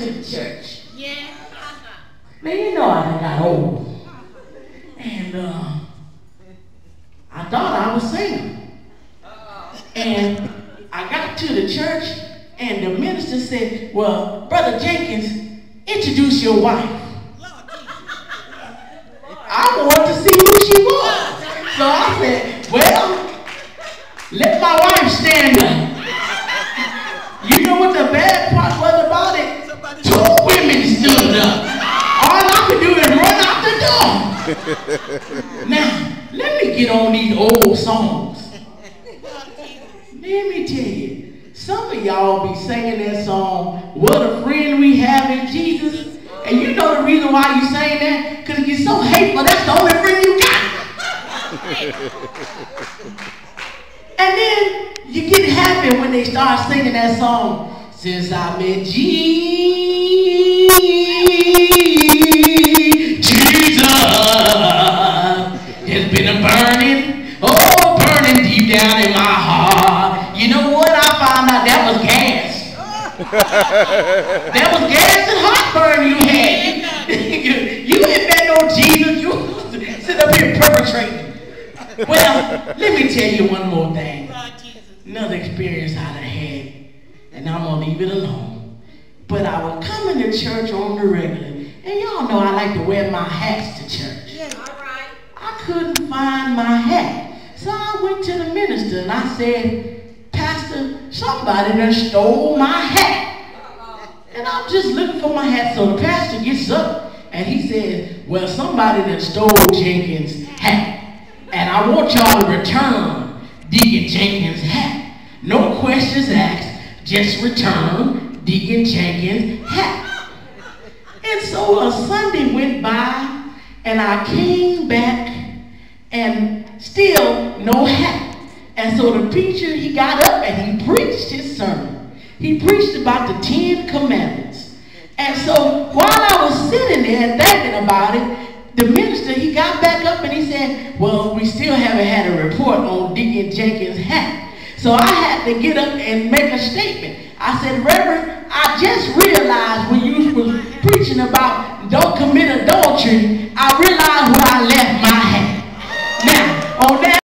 to the church. Yeah. Man, you know I done got old. And I thought I was singing. And I got to the church, and the minister said, well, Brother Jenkins, introduce your wife. I wanted to see who she was. So I said, well, let my wife stand up. You know what the bad part was about it? 2 women stood up. All I could do is run out the door. Now, let me get on these old songs. Let me tell you, some of y'all be singing that song, What a Friend We Have in Jesus. And you know the reason why you sing that? Because you're so hateful, that's the only friend you got. And then you get happy when they start singing that song, Since I Met Jesus, there's been a burning, burning deep down in my heart. You know what? I found out that was gas. That was gas and heartburn you had. You ain't met no Jesus. You sit up here perpetrating. Well, let me tell you one more thing. Another experience I done had, and I'm gonna leave it alone. But I was coming to church on the regular, and y'all know I like to wear my hats to church. Yeah, all right. I couldn't find my hat, so I went to the minister and I said, Pastor, somebody done stole my hat. And I'm just looking for my hat, so the pastor gets up and he says, well, somebody done stole Jenkins' hat. And I want y'all to return Deacon Jenkins' hat. No questions asked, just return Deacon Jenkins' hat. And so a Sunday went by, and I came back, and still no hat. And so the preacher, he got up and he preached his sermon. He preached about the 10 Commandments. And so while I was sitting there thinking about it, the minister, he got back up and he said, well, we still haven't had a report on Deacon Jenkins' hat. So I had to get up and make a statement. I said, Reverend, I just realized when you were preaching about don't commit adultery, I realized where I left my hat. Now, on that